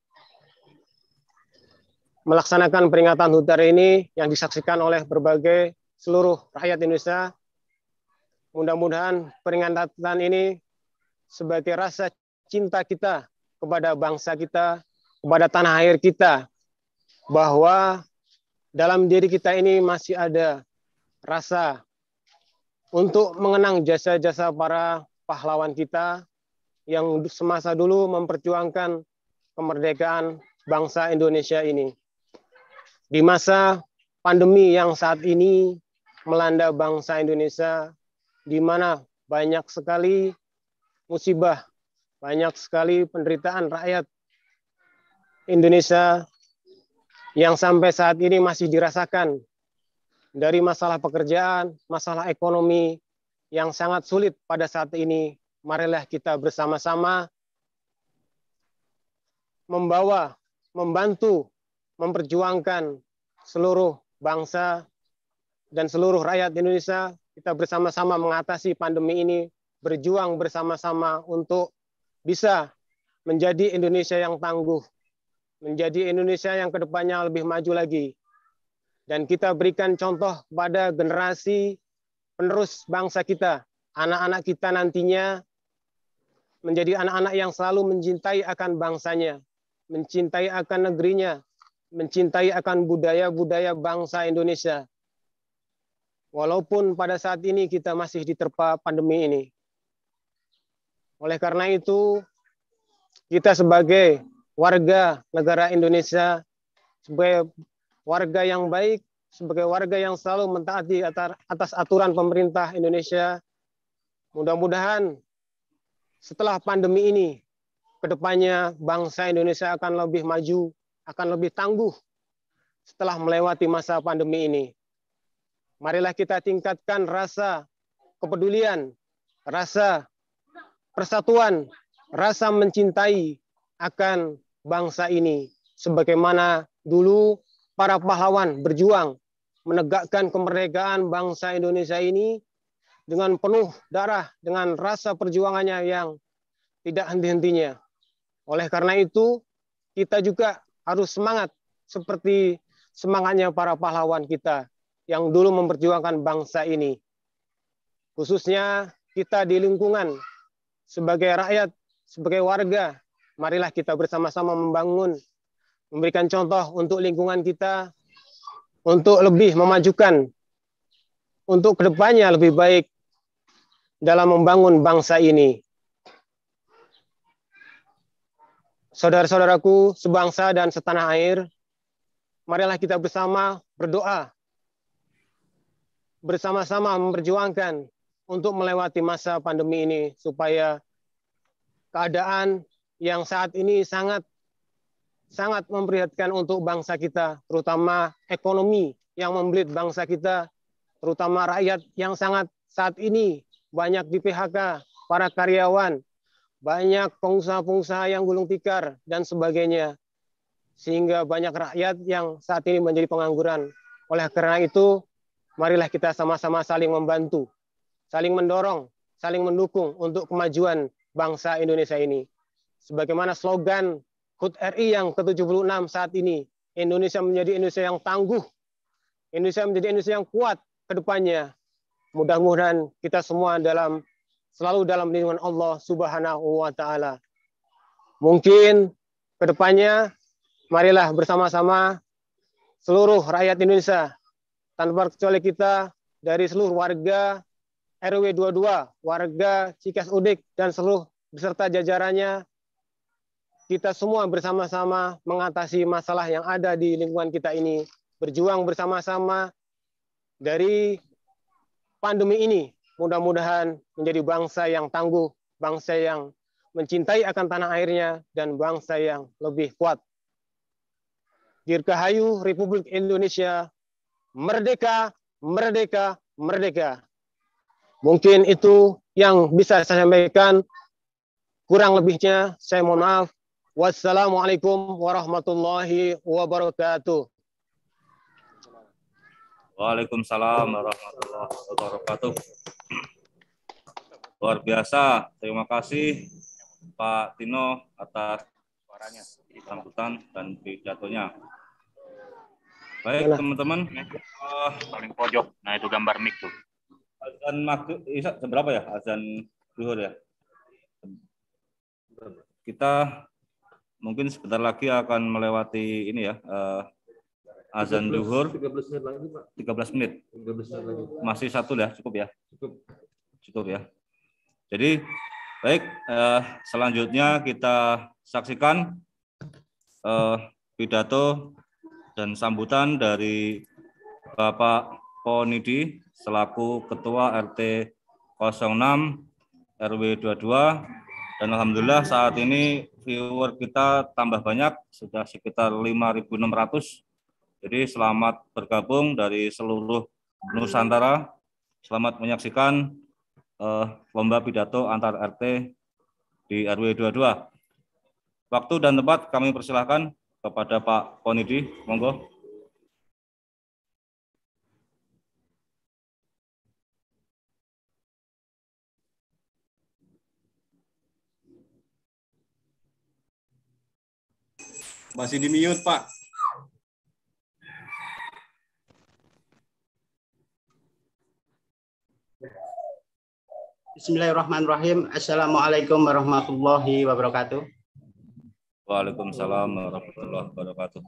melaksanakan peringatan H U T R I ini yang disaksikan oleh berbagai seluruh rakyat Indonesia. Mudah-mudahan peringatan ini sebagai rasa cinta kita kepada bangsa kita, kepada tanah air kita, bahwa dalam diri kita ini masih ada rasa untuk mengenang jasa-jasa para pahlawan kita yang semasa dulu memperjuangkan kemerdekaan bangsa Indonesia ini. Di masa pandemi yang saat ini melanda bangsa Indonesia, di mana banyak sekali musibah, banyak sekali penderitaan rakyat Indonesia yang sampai saat ini masih dirasakan, dari masalah pekerjaan, masalah ekonomi yang sangat sulit pada saat ini. Marilah kita bersama-sama membawa, membantu, memperjuangkan seluruh bangsa dan seluruh rakyat Indonesia. Kita bersama-sama mengatasi pandemi ini, berjuang bersama-sama untuk bisa menjadi Indonesia yang tangguh, menjadi Indonesia yang kedepannya lebih maju lagi. Dan kita berikan contoh pada generasi penerus bangsa kita, anak-anak kita nantinya menjadi anak-anak yang selalu mencintai akan bangsanya, mencintai akan negerinya, mencintai akan budaya-budaya bangsa Indonesia. Walaupun pada saat ini kita masih diterpa pandemi ini. Oleh karena itu, kita sebagai warga negara Indonesia, sebagai warga yang baik, sebagai warga yang selalu mentaati atas aturan pemerintah Indonesia, mudah-mudahan setelah pandemi ini, kedepannya bangsa Indonesia akan lebih maju, akan lebih tangguh setelah melewati masa pandemi ini. Marilah kita tingkatkan rasa kepedulian, rasa persatuan, rasa mencintai akan bangsa ini. Sebagaimana dulu para pahlawan berjuang menegakkan kemerdekaan bangsa Indonesia ini dengan penuh darah, dengan rasa perjuangannya yang tidak henti-hentinya. Oleh karena itu, kita juga harus semangat seperti semangatnya para pahlawan kita yang dulu memperjuangkan bangsa ini. Khususnya kita di lingkungan, sebagai rakyat, sebagai warga, marilah kita bersama-sama membangun, memberikan contoh untuk lingkungan kita, untuk lebih memajukan, untuk kedepannya lebih baik dalam membangun bangsa ini. Saudara-saudaraku, sebangsa dan setanah air, marilah kita bersama berdoa, bersama-sama memperjuangkan untuk melewati masa pandemi ini, supaya keadaan yang saat ini sangat sangat memprihatinkan untuk bangsa kita, terutama ekonomi yang membelit bangsa kita, terutama rakyat yang sangat saat ini banyak di P H K, para karyawan, banyak pengusaha-pengusaha yang gulung tikar, dan sebagainya. Sehingga banyak rakyat yang saat ini menjadi pengangguran. Oleh karena itu, marilah kita sama-sama saling membantu, saling mendorong, saling mendukung untuk kemajuan bangsa Indonesia ini. Sebagaimana slogan H U T R I yang ke tujuh puluh enam saat ini, Indonesia menjadi Indonesia yang tangguh, Indonesia menjadi Indonesia yang kuat ke depannya. Mudah-mudahan kita semua dalam selalu dalam lindungan Allah Subhanahu wa taala. Mungkin ke depannya marilah bersama-sama seluruh rakyat Indonesia tanpa kecuali kita, dari seluruh warga R W dua puluh dua, warga Cikas Udik dan seluruh beserta jajarannya, kita semua bersama-sama mengatasi masalah yang ada di lingkungan kita ini, berjuang bersama-sama dari pandemi ini. Mudah-mudahan menjadi bangsa yang tangguh, bangsa yang mencintai akan tanah airnya, dan bangsa yang lebih kuat. Dirgahayu Republik Indonesia, merdeka, merdeka, merdeka. Mungkin itu yang bisa saya sampaikan. Kurang lebihnya saya mohon maaf. Wassalamualaikum warahmatullahi wabarakatuh. Waalaikumsalam warahmatullahi wabarakatuh. Luar biasa. Terima kasih Pak Tino atas suaranya, sambutan dan pidatonya. Baik teman-teman, uh, paling pojok. Nah itu gambar mic tuh. Azan maghrib, Isa, jam berapa ya? Azan zuhur ya. Kita mungkin sebentar lagi akan melewati ini ya, uh, azan zuhur. tiga belas menit lagi, Pak. tiga belas menit. tiga belas menit lagi. Masih satu ya, cukup ya. Cukup. Cukup ya. Jadi baik, eh, selanjutnya kita saksikan eh, pidato dan sambutan dari Bapak Ponidi selaku Ketua R T nol enam R W dua puluh dua, dan alhamdulillah saat ini viewer kita tambah banyak, sudah sekitar lima ribu enam ratus. Jadi selamat bergabung dari seluruh Nusantara. Selamat menyaksikan eh, lomba pidato antar R T di R W dua puluh dua. Waktu dan tempat kami persilahkan kepada Pak Ponidi, monggo. Masih di mute, Pak. Bismillahirrahmanirrahim. Assalamualaikum warahmatullahi wabarakatuh. Waalaikumsalam warahmatullahi wabarakatuh.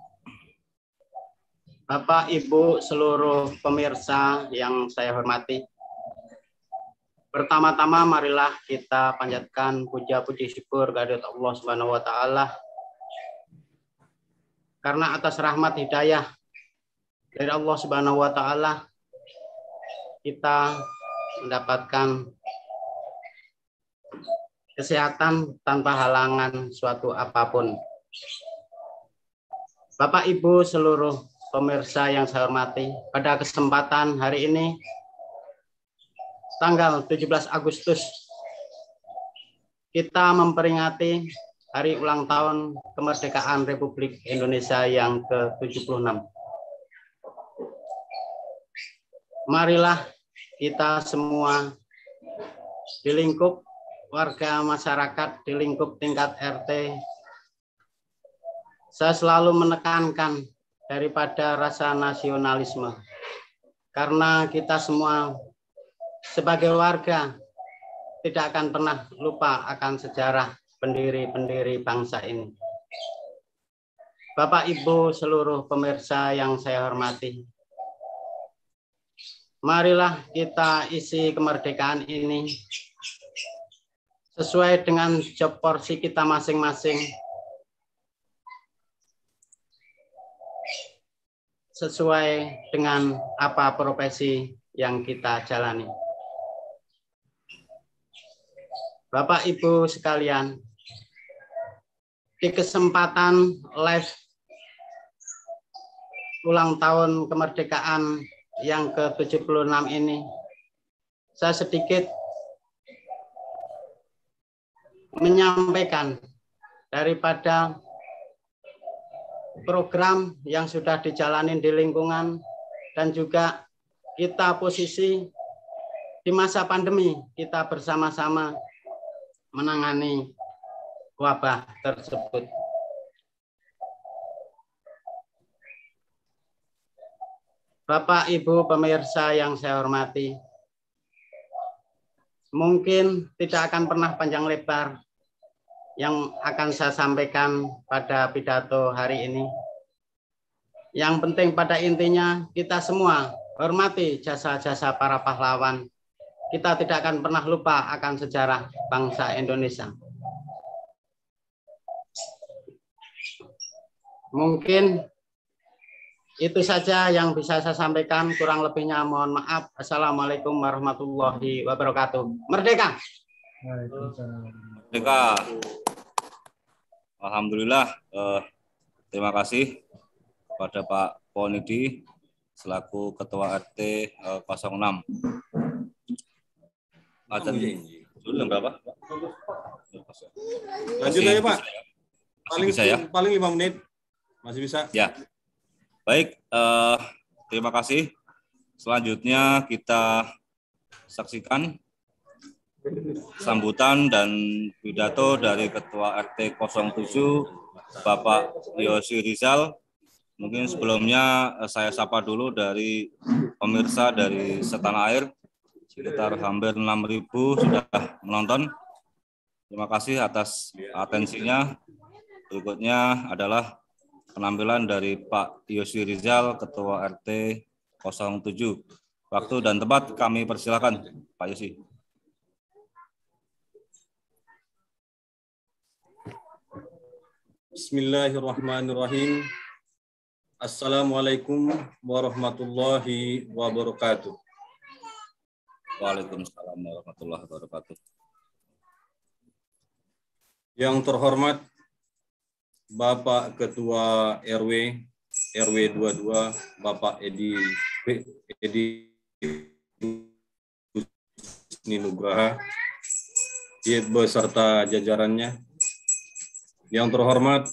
Bapak, Ibu, seluruh pemirsa yang saya hormati. Pertama-tama marilah kita panjatkan puja puji syukur kehadirat Allah Subhanahu wa taala karena atas rahmat hidayah dari Allah Subhanahu wa taala kita mendapatkan kesehatan tanpa halangan suatu apapun. Bapak, Ibu, seluruh pemirsa yang saya hormati, pada kesempatan hari ini, tanggal tujuh belas Agustus, kita memperingati hari ulang tahun kemerdekaan Republik Indonesia yang ke tujuh puluh enam. Marilah kita semua di lingkup warga masyarakat, di lingkup tingkat R T, saya selalu menekankan daripada rasa nasionalisme. Karena kita semua sebagai warga tidak akan pernah lupa akan sejarah pendiri-pendiri bangsa ini. Bapak, Ibu, seluruh pemirsa yang saya hormati, marilah kita isi kemerdekaan ini sesuai dengan job porsi kita masing-masing, sesuai dengan apa profesi yang kita jalani. Bapak, Ibu sekalian, di kesempatan live ulang tahun kemerdekaan yang ke tujuh puluh enam ini, saya sedikit menyampaikan daripada program yang sudah dijalani di lingkungan dan juga kita posisi di masa pandemi, kita bersama-sama menangani wabah tersebut. Bapak, Ibu, pemirsa yang saya hormati, mungkin tidak akan pernah panjang lebar yang akan saya sampaikan pada pidato hari ini. Yang penting pada intinya kita semua hormati jasa-jasa para pahlawan. Kita tidak akan pernah lupa akan sejarah bangsa Indonesia. Mungkin itu saja yang bisa saya sampaikan. Kurang lebihnya mohon maaf. Assalamualaikum warahmatullahi wabarakatuh. Merdeka! Merdeka! Alhamdulillah. Eh, terima kasih kepada Pak Ponidi selaku Ketua R T eh, nol enam. Azan dulu yang berapa? Lanjut aja, Pak. Masih Paling bisa ya? Paling lima menit. Masih bisa. Ya. Baik, eh, terima kasih. Selanjutnya kita saksikan sambutan dan pidato dari Ketua R T nol tujuh Bapak Yosi Rizal. Mungkin sebelumnya saya sapa dulu dari pemirsa dari setanah air, sekitar hampir enam ribu sudah menonton. Terima kasih atas atensinya. Berikutnya adalah penampilan dari Pak Yosi Rizal, Ketua R T nol tujuh. Waktu dan tempat kami persilakan, Pak Yosi. Bismillahirrahmanirrahim. Assalamualaikum warahmatullahi wabarakatuh. Waalaikumsalam warahmatullahi wabarakatuh. Yang terhormat Bapak Ketua R W R W dua puluh dua, Bapak Edi Edi Nugraha beserta jajarannya. Yang terhormat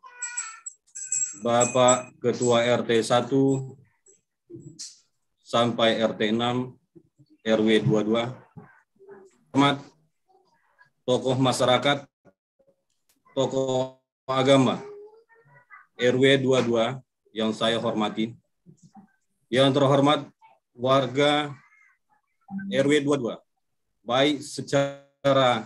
Bapak Ketua R T satu sampai R T enam R W dua puluh dua, hormat tokoh masyarakat, tokoh agama R W dua puluh dua yang saya hormati, yang terhormat warga R W dua puluh dua, baik secara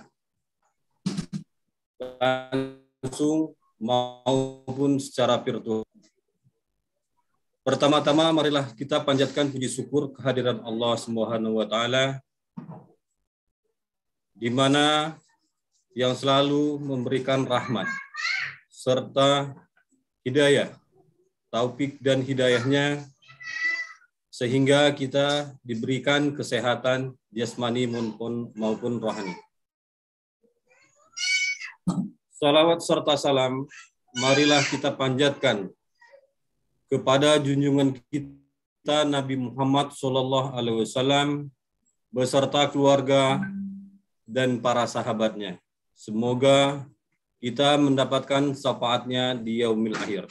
langsung maupun secara virtual. Pertama-tama marilah kita panjatkan puji syukur kehadiran Allah Subhanahu wa taala, di mana yang selalu memberikan rahmat serta hidayah, taufik dan hidayahnya, sehingga kita diberikan kesehatan jasmani maupun, maupun rohani. Salawat serta salam, marilah kita panjatkan kepada junjungan kita Nabi Muhammad Shallallahu Alaihi Wasallam beserta keluarga dan para sahabatnya. Semoga kita mendapatkan syafaatnya di yaumil akhir.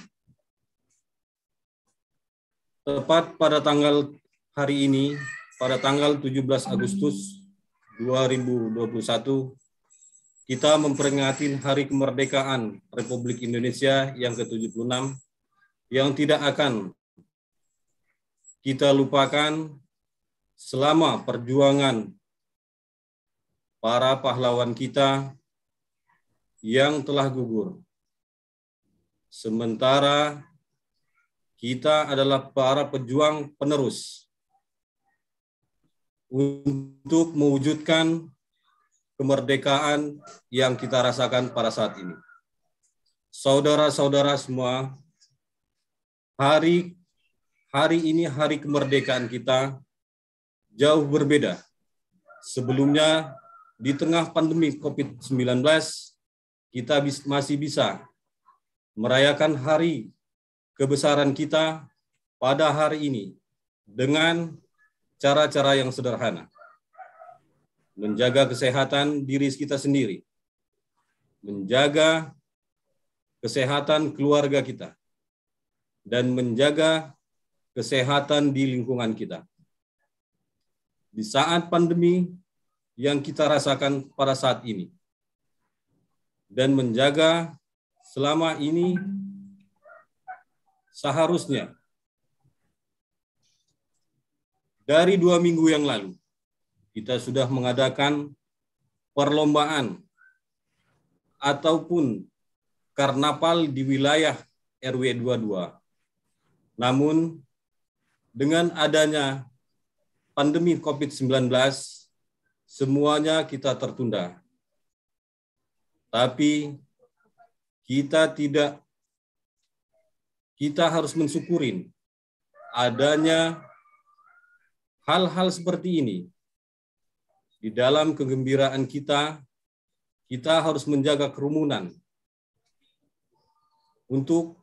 Tepat pada tanggal hari ini, pada tanggal tujuh belas Agustus dua ribu dua puluh satu, kita memperingati Hari Kemerdekaan Republik Indonesia yang ke tujuh puluh enam, yang tidak akan kita lupakan selama perjuangan para pahlawan kita yang telah gugur. Sementara kita adalah para pejuang penerus untuk mewujudkan kemerdekaan yang kita rasakan pada saat ini. Saudara-saudara semua, hari hari ini hari kemerdekaan kita jauh berbeda. Sebelumnya di tengah pandemi COVID sembilan belas, kita masih bisa merayakan hari kebesaran kita pada hari ini dengan cara-cara yang sederhana. Menjaga kesehatan diri kita sendiri, menjaga kesehatan keluarga kita, dan menjaga kesehatan di lingkungan kita. Di saat pandemi yang kita rasakan pada saat ini, dan menjaga selama ini seharusnya dari dua minggu yang lalu, kita sudah mengadakan perlombaan ataupun karnaval di wilayah R W dua puluh dua. Namun, dengan adanya pandemi COVID sembilan belas, semuanya kita tertunda. Tapi kita tidak, kita harus mensyukurin adanya hal-hal seperti ini. Di dalam kegembiraan kita, kita harus menjaga kerumunan untuk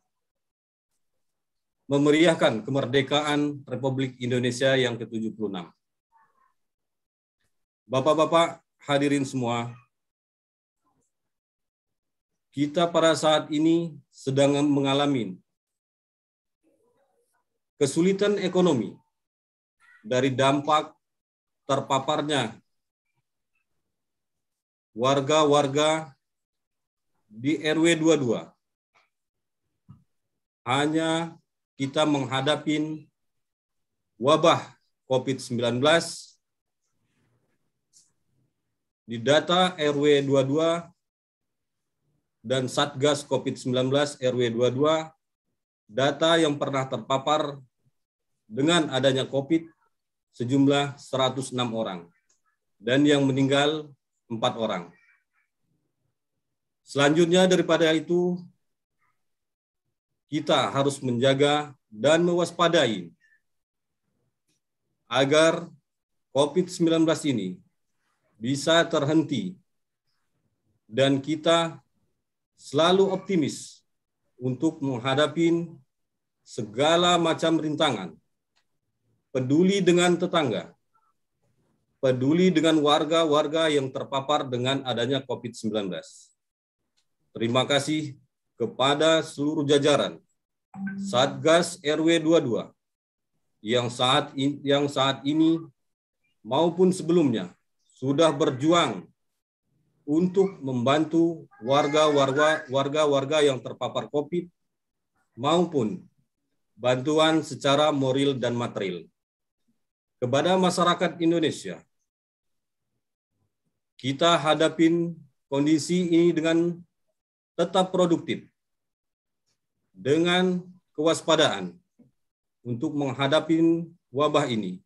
memeriahkan kemerdekaan Republik Indonesia yang ke tujuh puluh enam. Bapak-bapak hadirin semua, kita pada saat ini sedang mengalami kesulitan ekonomi dari dampak terpaparnya warga-warga di R W dua puluh dua. Hanya kita menghadapi wabah COVID sembilan belas, di data R W dua puluh dua dan Satgas COVID sembilan belas R W dua puluh dua data yang pernah terpapar dengan adanya COVID sejumlah seratus enam orang dan yang meninggal empat orang. Selanjutnya daripada itu, kita harus menjaga dan mewaspadai agar COVID sembilan belas ini bisa terhenti dan kita selalu optimis untuk menghadapi segala macam rintangan, peduli dengan tetangga, peduli dengan warga-warga yang terpapar dengan adanya COVID sembilan belas. Terima kasih kepada seluruh jajaran Satgas R W dua puluh dua yang saat in, yang saat ini maupun sebelumnya sudah berjuang untuk membantu warga-warga warga-warga yang terpapar COVID maupun bantuan secara moral dan material. Kepada masyarakat Indonesia, kita hadapin kondisi ini dengan tetap produktif, dengan kewaspadaan untuk menghadapi wabah ini.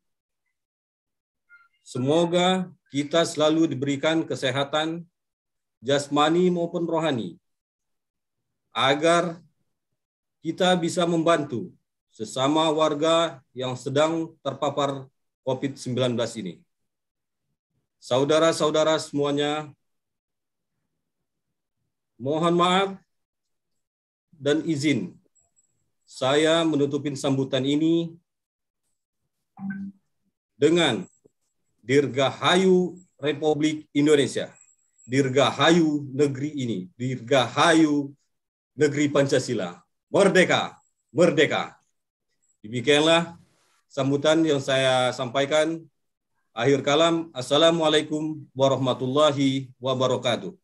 Semoga kita selalu diberikan kesehatan jasmani maupun rohani, agar kita bisa membantu sesama warga yang sedang terpapar COVID sembilan belas ini. Saudara-saudara semuanya, mohon maaf dan izin saya menutupin sambutan ini dengan Dirgahayu Republik Indonesia, Dirgahayu negeri ini, Dirgahayu negeri Pancasila, merdeka, merdeka. Demikianlah sambutan yang saya sampaikan. Akhir kalam, assalamualaikum warahmatullahi wabarakatuh.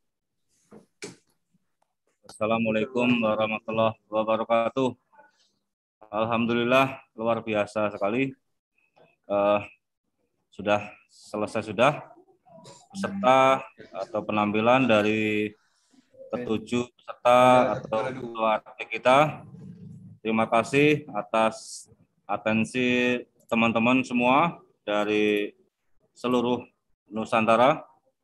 Assalamualaikum warahmatullahi wabarakatuh. Alhamdulillah, luar biasa sekali. Uh, sudah selesai sudah peserta atau penampilan dari ketujuh peserta atau ketua kita. Terima kasih atas atensi teman-teman semua dari seluruh Nusantara.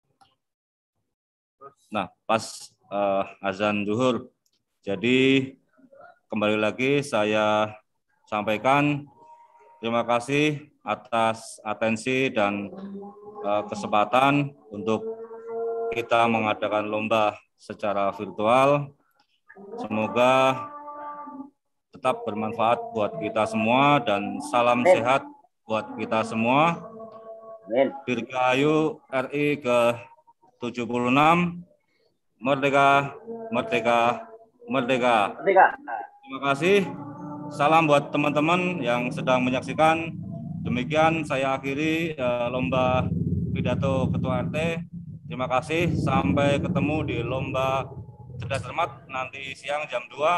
Nah, pas uh, azan zuhur, jadi kembali lagi saya sampaikan terima kasih atas atensi dan uh, kesempatan untuk kita mengadakan lomba secara virtual. Semoga tetap bermanfaat buat kita semua dan salam Amin. Sehat buat kita semua. Amin. Dirgahayu R I ke tujuh puluh enam. Merdeka, merdeka, merdeka. Merdeka. Terima kasih. Salam buat teman-teman yang sedang menyaksikan. Demikian saya akhiri uh, lomba pidato Ketua R T. Terima kasih. Sampai ketemu di lomba cerdas cermat nanti siang jam dua.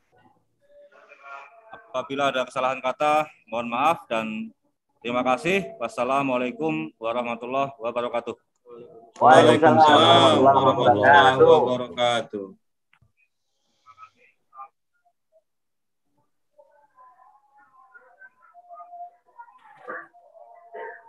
Apabila ada kesalahan kata, mohon maaf dan terima kasih. Wassalamualaikum warahmatullahi wabarakatuh. Waalaikumsalam warahmatullahi wabarakatuh.